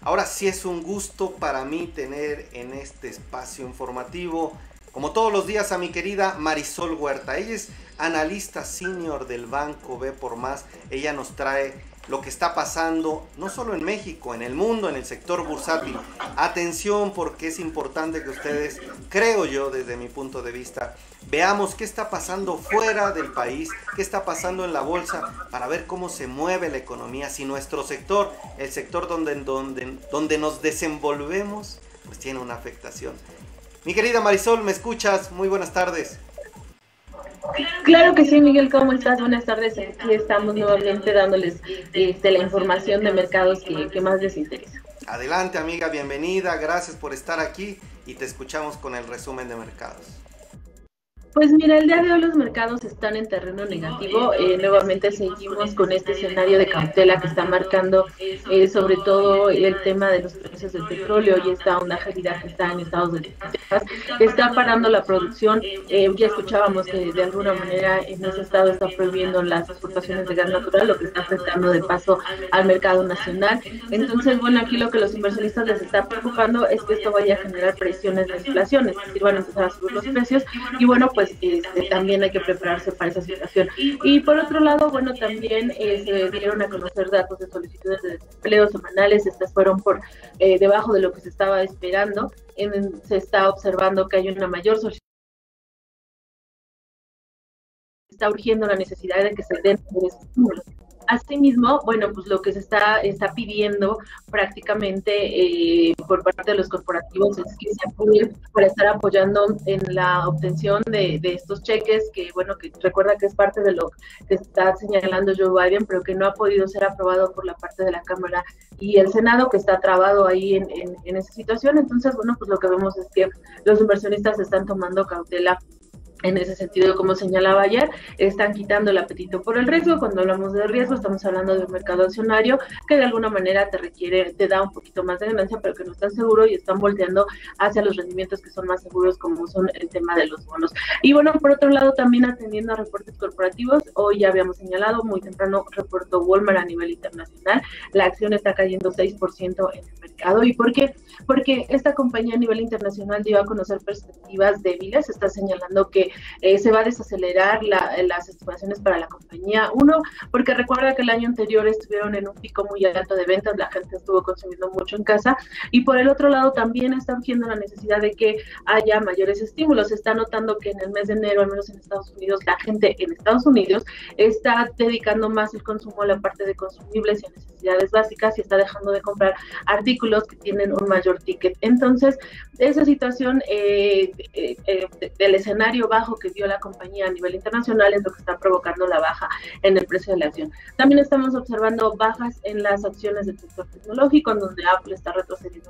Ahora sí es un gusto para mí tener en este espacio informativo, como todos los días, a mi querida Marisol Huerta. Ella es analista senior del Banco B por Más. Ella nos trae lo que está pasando no solo en México, en el mundo, en el sector bursátil. Atención, porque es importante que ustedes, creo yo desde mi punto de vista, veamos qué está pasando fuera del país, qué está pasando en la bolsa, para ver cómo se mueve la economía, si nuestro sector, el sector donde nos desenvolvemos, pues tiene una afectación. Mi querida Marisol, ¿me escuchas? Muy buenas tardes. Claro que sí, Miguel, ¿cómo estás? Buenas tardes. Aquí estamos nuevamente dándoles la información de mercados que más les interesa. Adelante, amiga, bienvenida, gracias por estar aquí y te escuchamos con el resumen de mercados. Pues mira, el día de hoy los mercados están en terreno negativo. Nuevamente seguimos con este escenario de cautela que está marcando sobre todo el tema de los precios del petróleo y esta onda gélida que está en Estados Unidos, que está parando la producción. Ya escuchábamos que de alguna manera en ese estado está prohibiendo las exportaciones de gas natural, lo que está afectando de paso al mercado nacional. Entonces, bueno, aquí lo que los inversionistas les está preocupando es que esto vaya a generar presiones de inflación, es decir, van a empezar a subir los precios y bueno, pues también hay que prepararse para esa situación. Y por otro lado, bueno, también se dieron a conocer datos de solicitudes de desempleo semanales. Estas fueron por debajo de lo que se estaba esperando. Se está observando que hay una mayor solicitud. Está urgiendo la necesidad de que se den estímulos. Asimismo, bueno, pues lo que se está pidiendo prácticamente por parte de los corporativos es que se apoyen para estar apoyando en la obtención de estos cheques, que bueno, que recuerda que es parte de lo que está señalando Joe Biden, pero que no ha podido ser aprobado por la parte de la Cámara y el Senado, que está trabado ahí en esa situación. Entonces, bueno, pues lo que vemos es que los inversionistas están tomando cautela. En ese sentido, como señalaba ayer, están quitando el apetito por el riesgo. Cuando hablamos de riesgo, estamos hablando de un mercado accionario que de alguna manera te da un poquito más de ganancia, pero que no está seguro y están volteando hacia los rendimientos que son más seguros, como son el tema de los bonos. Y bueno, por otro lado, también atendiendo a reportes corporativos, hoy ya habíamos señalado, muy temprano reportó Walmart a nivel internacional, la acción está cayendo 6% en el mercado. ¿Y por qué? Porque esta compañía a nivel internacional dio a conocer perspectivas débiles, está señalando que se va a desacelerar las estimaciones para la compañía. Uno, porque recuerda que el año anterior estuvieron en un pico muy alto de ventas, la gente estuvo consumiendo mucho en casa, y por el otro lado también están viendo la necesidad de que haya mayores estímulos. Se está notando que en el mes de enero, al menos en Estados Unidos, la gente en Estados Unidos está dedicando más el consumo a la parte de consumibles y a necesidades básicas y está dejando de comprar artículos que tienen un mayor ticket. Entonces, esa situación del escenario bajo que dio la compañía a nivel internacional es lo que está provocando la baja en el precio de la acción. También estamos observando bajas en las acciones del sector tecnológico, en donde Apple está retrocediendo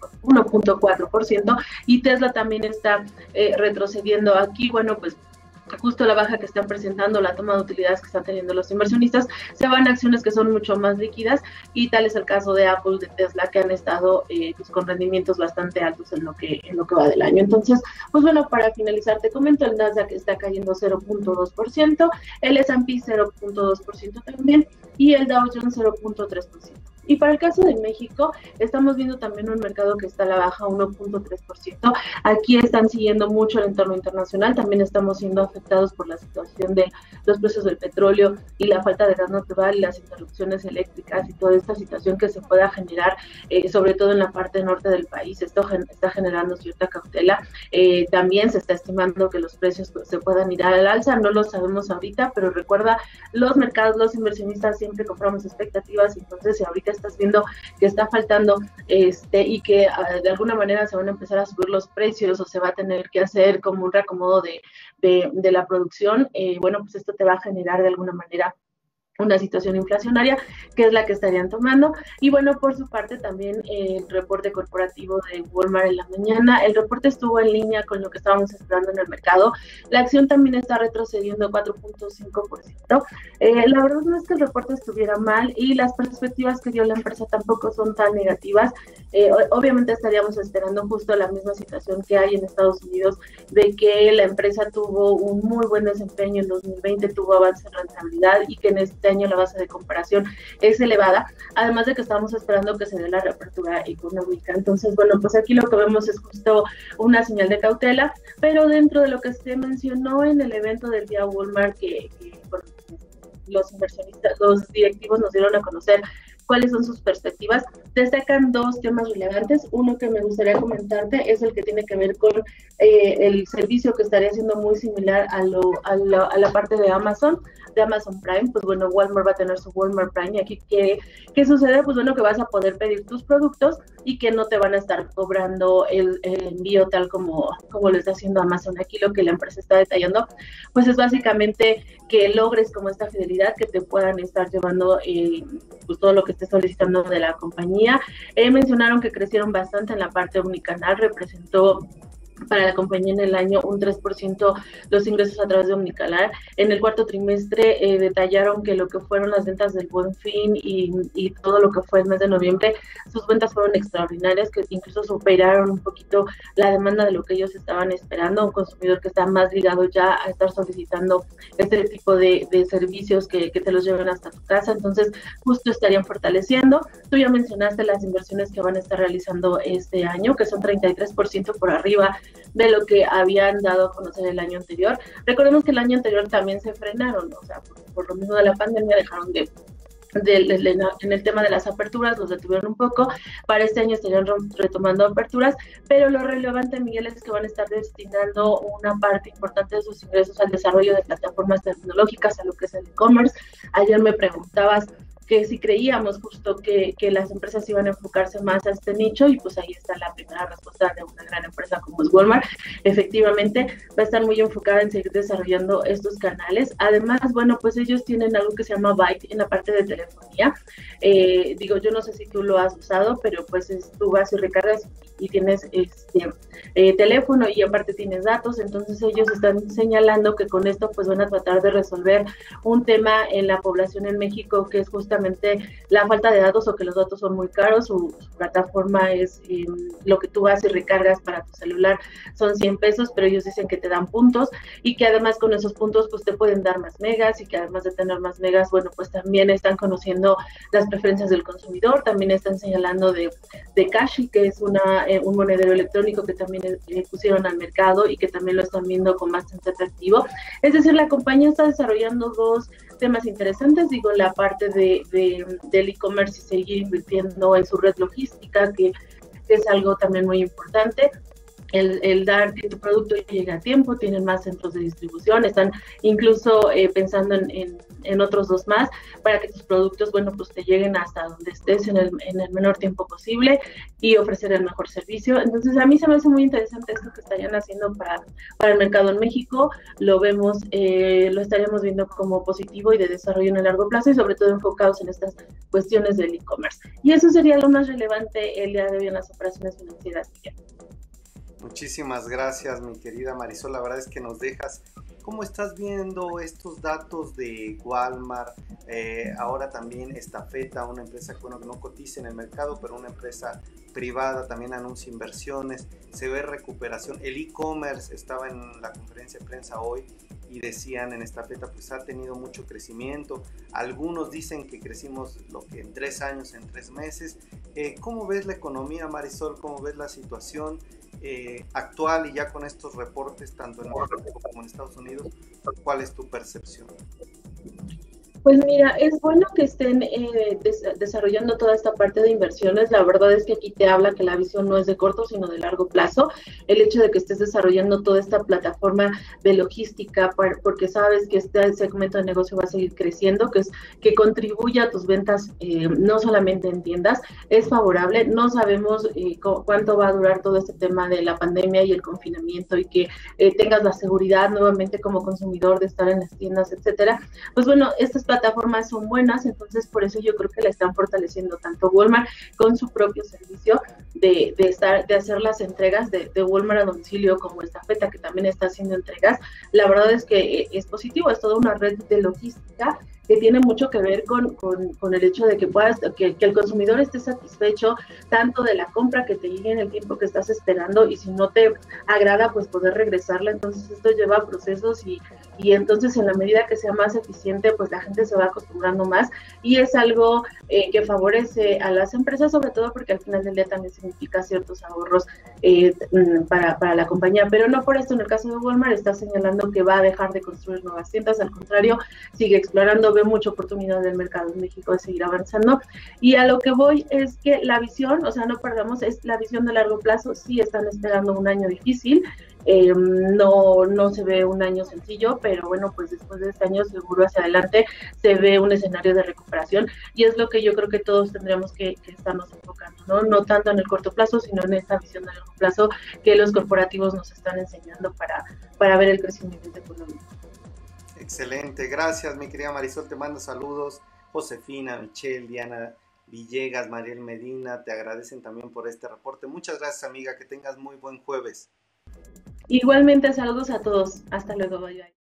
1.4% y Tesla también está retrocediendo. Aquí, bueno, pues justo la baja que están presentando, la toma de utilidades que están teniendo los inversionistas, se van a acciones que son mucho más líquidas, y tal es el caso de Apple, de Tesla, que han estado pues con rendimientos bastante altos en lo que va del año. Entonces, pues bueno, para finalizar te comento, el Nasdaq está cayendo 0.2%, el S&P 0.2% también, y el Dow Jones 0.3%. Y para el caso de México, estamos viendo también un mercado que está a la baja, 1.3%. Aquí están siguiendo mucho el entorno internacional, también estamos siendo afectados por la situación de los precios del petróleo y la falta de gas natural y las interrupciones eléctricas y toda esta situación que se pueda generar, sobre todo en la parte norte del país. Esto está generando cierta cautela. También se está estimando que los precios se puedan ir al alza, no lo sabemos ahorita, pero recuerda, los mercados, los inversionistas siempre compramos expectativas, entonces si ahorita estás viendo que está faltando y que de alguna manera se van a empezar a subir los precios o se va a tener que hacer como un reacomodo de la producción, bueno, pues esto te va a generar de alguna manera una situación inflacionaria, que es la que estarían tomando. Y bueno, por su parte también el reporte corporativo de Walmart en la mañana, el reporte estuvo en línea con lo que estábamos esperando en el mercado. La acción también está retrocediendo 4.5%. La verdad no es que el reporte estuviera mal y las perspectivas que dio la empresa tampoco son tan negativas. Obviamente estaríamos esperando justo la misma situación que hay en Estados Unidos, de que la empresa tuvo un muy buen desempeño en 2020, tuvo avance en rentabilidad y que en este año la base de comparación es elevada, además de que estamos esperando que se dé la reapertura económica. Entonces, bueno, pues aquí lo que vemos es justo una señal de cautela, pero dentro de lo que se mencionó en el evento del día Walmart, que bueno, los inversionistas, los directivos nos dieron a conocer cuáles son sus perspectivas, destacan dos temas relevantes. Uno que me gustaría comentarte es el que tiene que ver con el servicio que estaría siendo muy similar a la parte de Amazon Prime. Pues bueno, Walmart va a tener su Walmart Prime, y aquí ¿qué sucede? Pues bueno, que vas a poder pedir tus productos y que no te van a estar cobrando el envío tal como lo está haciendo Amazon. Aquí lo que la empresa está detallando, pues es básicamente que logres como esta fidelidad, que te puedan estar llevando pues todo lo que esté solicitando de la compañía. Mencionaron que crecieron bastante en la parte omnicanal, representó para la compañía en el año un 3% los ingresos a través de omnicanal. En el cuarto trimestre detallaron que lo que fueron las ventas del Buen Fin y todo lo que fue el mes de noviembre, sus ventas fueron extraordinarias, que incluso superaron un poquito la demanda de lo que ellos estaban esperando, un consumidor que está más ligado ya a estar solicitando este tipo de servicios que te los lleven hasta tu casa. Entonces justo estarían fortaleciendo. Tú ya mencionaste las inversiones que van a estar realizando este año, que son 33% por arriba de lo que habían dado a conocer el año anterior. Recordemos que el año anterior también se frenaron, o sea, por lo mismo de la pandemia dejaron en el tema de las aperturas, los detuvieron un poco. Para este año estarían retomando aperturas, pero lo relevante, Miguel, es que van a estar destinando una parte importante de sus ingresos al desarrollo de plataformas tecnológicas, a lo que es el e-commerce. Ayer me preguntabas que si creíamos justo que las empresas iban a enfocarse más a este nicho, y pues ahí está la primera respuesta de una gran empresa como es Walmart. Efectivamente, va a estar muy enfocada en seguir desarrollando estos canales. Además, bueno, pues ellos tienen algo que se llama Byte en la parte de telefonía. Yo no sé si tú lo has usado, pero pues tú vas y recargas y tienes teléfono y aparte tienes datos. Entonces ellos están señalando que con esto pues van a tratar de resolver un tema en la población en México, que es justamente la falta de datos, o que los datos son muy caros. Su plataforma es lo que tú vas y recargas para tu celular son 100 pesos, pero ellos dicen que te dan puntos, y que además con esos puntos pues te pueden dar más megas, y que además de tener más megas, bueno, pues también están conociendo las preferencias del consumidor. También están señalando de Cashi, que es un monedero electrónico que también pusieron al mercado y que también lo están viendo con bastante atractivo. Es decir, la compañía está desarrollando dos temas interesantes, la parte del e-commerce y seguir invirtiendo en su red logística, que es algo también muy importante. El dar que tu producto llegue a tiempo, tienen más centros de distribución, están incluso pensando en otros dos más para que tus productos, bueno, pues te lleguen hasta donde estés en el menor tiempo posible y ofrecer el mejor servicio. Entonces a mí se me hace muy interesante esto que estarían haciendo para el mercado en México. Lo vemos, lo estaríamos viendo como positivo y de desarrollo en el largo plazo, y sobre todo enfocados en estas cuestiones del e-commerce. Y eso sería lo más relevante el día de hoy en las operaciones financieras. Muchísimas gracias, mi querida Marisol. La verdad es que nos dejas. ¿Cómo estás viendo estos datos de Walmart? Ahora también Estafeta, una empresa que no cotiza en el mercado, pero una empresa privada, también anuncia inversiones. Se ve recuperación. El e-commerce estaba en la conferencia de prensa hoy y decían en Estafeta, pues ha tenido mucho crecimiento. Algunos dicen que crecimos lo que en 3 años, en 3 meses. ¿Cómo ves la economía, Marisol? ¿Cómo ves la situación actual, y ya con estos reportes tanto en México como en Estados Unidos? ¿Cuál es tu percepción? Pues mira, es bueno que estén desarrollando toda esta parte de inversiones. La verdad es que aquí te habla que la visión no es de corto, sino de largo plazo. El hecho de que estés desarrollando toda esta plataforma de logística, porque sabes que este segmento de negocio va a seguir creciendo, que contribuye a tus ventas, no solamente en tiendas, es favorable. No sabemos cuánto va a durar todo este tema de la pandemia y el confinamiento, y que tengas la seguridad nuevamente como consumidor de estar en las tiendas, etcétera. Pues bueno, estas plataformas son buenas, entonces por eso yo creo que la están fortaleciendo tanto Walmart con su propio servicio de hacer las entregas de Walmart a domicilio, como Estafeta, que también está haciendo entregas. La verdad es que es positivo, es toda una red de logística que tiene mucho que ver con el hecho de que el consumidor esté satisfecho tanto de la compra, que te llegue en el tiempo que estás esperando, y si no te agrada, pues poder regresarla. Entonces esto lleva procesos y y entonces en la medida que sea más eficiente, pues la gente se va acostumbrando más y es algo que favorece a las empresas, sobre todo porque al final del día también significa ciertos ahorros para la compañía, pero no por esto en el caso de Walmart está señalando que va a dejar de construir nuevas tiendas, al contrario, sigue explorando, ve mucha oportunidad del mercado en México de seguir avanzando, y a lo que voy es que la visión, o sea, no perdamos, es la visión de largo plazo, sí están esperando un año difícil, no se ve un año sencillo, pero bueno, pues después de este año seguro hacia adelante se ve un escenario de recuperación y es lo que yo creo que todos tendríamos que estarnos enfocando, ¿no? No tanto en el corto plazo, sino en esta visión de largo plazo que los corporativos nos están enseñando para ver el crecimiento económico. Excelente, gracias mi querida Marisol, te mando saludos, Josefina, Michelle, Diana Villegas, Mariel Medina, te agradecen también por este reporte. Muchas gracias amiga, que tengas muy buen jueves. Igualmente saludos a todos, hasta luego, bye bye.